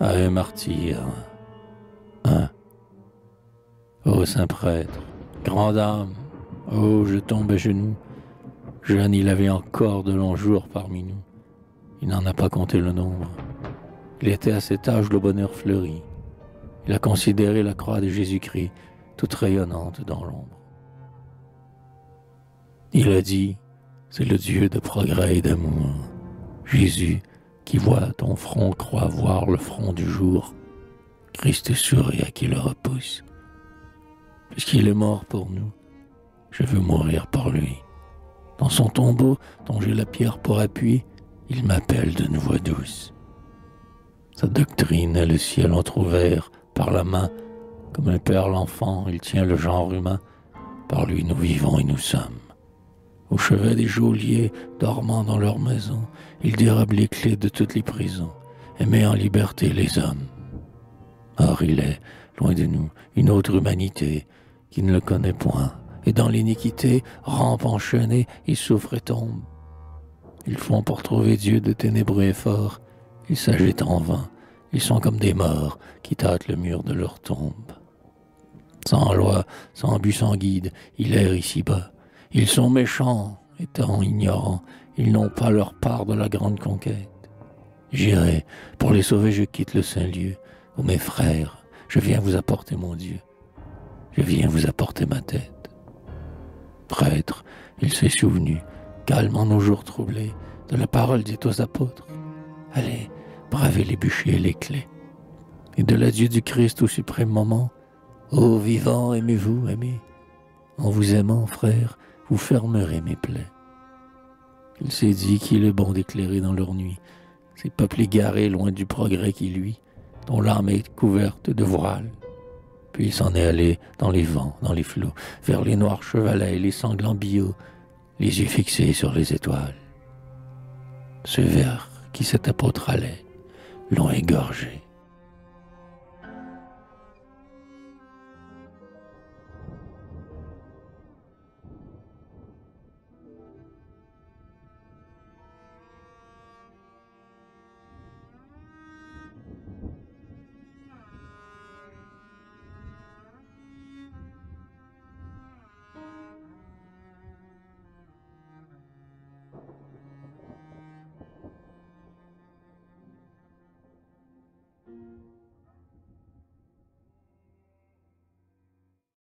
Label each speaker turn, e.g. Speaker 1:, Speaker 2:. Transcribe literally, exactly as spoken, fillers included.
Speaker 1: à un martyr, un. Ô saint prêtre, grande âme, oh, je tombe à genoux. Jeune, il avait encore de longs jours parmi nous. Il n'en a pas compté le nombre. Il était à cet âge le bonheur fleuri. Il a considéré la croix de Jésus-Christ, toute rayonnante dans l'ombre. Il a dit, c'est le Dieu de progrès et d'amour. Jésus, qui voit ton front, croit voir le front du jour. Christ sourit à qui le repousse. Puisqu'il est mort pour nous, je veux mourir pour lui. Dans son tombeau, dont j'ai la pierre pour appui, il m'appelle d'une voix douce. Sa doctrine est le ciel entrouvert par la main, comme un père l'enfant, il tient le genre humain. Par lui nous vivons et nous sommes. Au chevet des geôliers, dormant dans leur maison, il dérobe les clés de toutes les prisons et met en liberté les hommes. Or il est, loin de nous, une autre humanité qui ne le connaît point, et dans l'iniquité rampe enchaînée et souffre et tombe. Ils font pour trouver Dieu de ténébreux efforts, ils s'agitent en vain, ils sont comme des morts qui tâtent le mur de leur tombe. Sans loi, sans but, sans guide, ils errent ici-bas. Ils sont méchants, étant ignorants, ils n'ont pas leur part de la grande conquête. J'irai, pour les sauver je quitte le saint lieu. Ô mes frères, je viens vous apporter mon Dieu, je viens vous apporter ma tête. Prêtre, il s'est souvenu, calme en nos jours troublés, de la parole dite aux apôtres. Allez, bravez les bûchers et les clés. Et de l'adieu du Christ au suprême moment, ô vivants, aimez-vous, aimez. En vous aimant, frères, vous fermerez mes plaies. Il s'est dit qu'il est bon d'éclairer dans leur nuit ces peuples égarés loin du progrès qui lui, dont l'âme est couverte de voiles. Puis il s'en est allé dans les vents, dans les flots, vers les noirs chevalets, les sanglants billots, les yeux fixés sur les étoiles. Ce vers qui cet apôtre allait, l'ont égorgé.